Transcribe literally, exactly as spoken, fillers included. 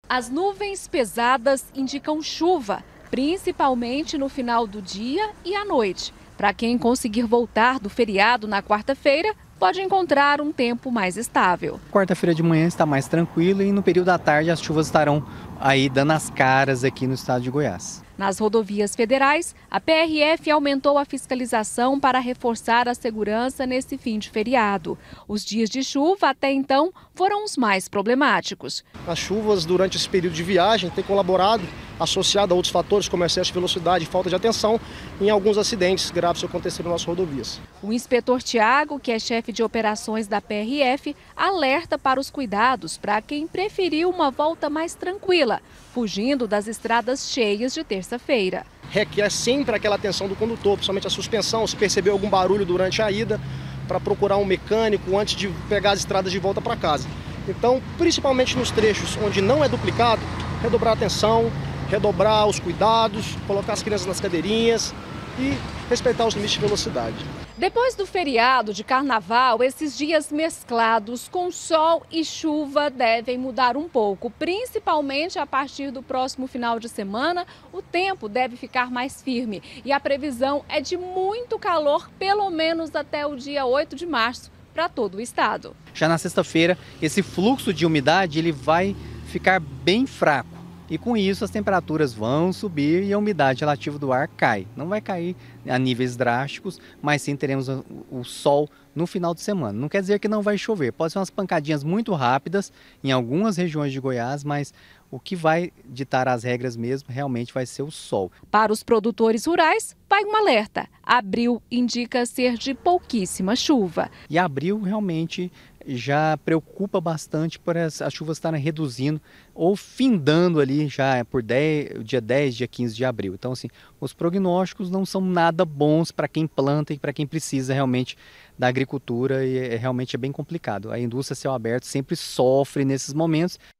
As nuvens pesadas indicam chuva, principalmente no final do dia e à noite. Para quem conseguir voltar do feriado na quarta-feira, pode encontrar um tempo mais estável. Quarta-feira de manhã está mais tranquilo e no período da tarde as chuvas estarão aí dando as caras aqui no estado de Goiás. Nas rodovias federais, a P R F aumentou a fiscalização para reforçar a segurança nesse fim de feriado. Os dias de chuva até então foram os mais problemáticos. As chuvas durante esse período de viagem têm colaborado, associado a outros fatores como excesso de velocidade e falta de atenção, em alguns acidentes graves que aconteceram nas rodovias. O inspetor Tiago, que é chefe de operações da P R F, alerta para os cuidados para quem preferiu uma volta mais tranquila, fugindo das estradas cheias de terça-feira. Requer sempre aquela atenção do condutor, principalmente a suspensão, se perceber algum barulho durante a ida, para procurar um mecânico antes de pegar as estradas de volta para casa. Então, principalmente nos trechos onde não é duplicado, redobrar a atenção, redobrar os cuidados, colocar as crianças nas cadeirinhas e respeitar os limites de velocidade. Depois do feriado de carnaval, esses dias mesclados com sol e chuva devem mudar um pouco. Principalmente a partir do próximo final de semana, o tempo deve ficar mais firme. E a previsão é de muito calor, pelo menos até o dia oito de março, para todo o estado. Já na sexta-feira, esse fluxo de umidade ele vai ficar bem fraco. E com isso as temperaturas vão subir e a umidade relativa do ar cai. Não vai cair a níveis drásticos, mas sim teremos o sol no final de semana. Não quer dizer que não vai chover, pode ser umas pancadinhas muito rápidas em algumas regiões de Goiás, mas o que vai ditar as regras mesmo realmente vai ser o sol. Para os produtores rurais, vai um alerta. Abril indica ser de pouquíssima chuva. E abril realmente já preocupa bastante por as, as chuvas estarem reduzindo ou findando ali já por dez, dia dez, dia quinze de abril. Então, assim, os prognósticos não são nada bons para quem planta e para quem precisa realmente da agricultura e é, realmente é bem complicado. A indústria a céu aberto sempre sofre nesses momentos.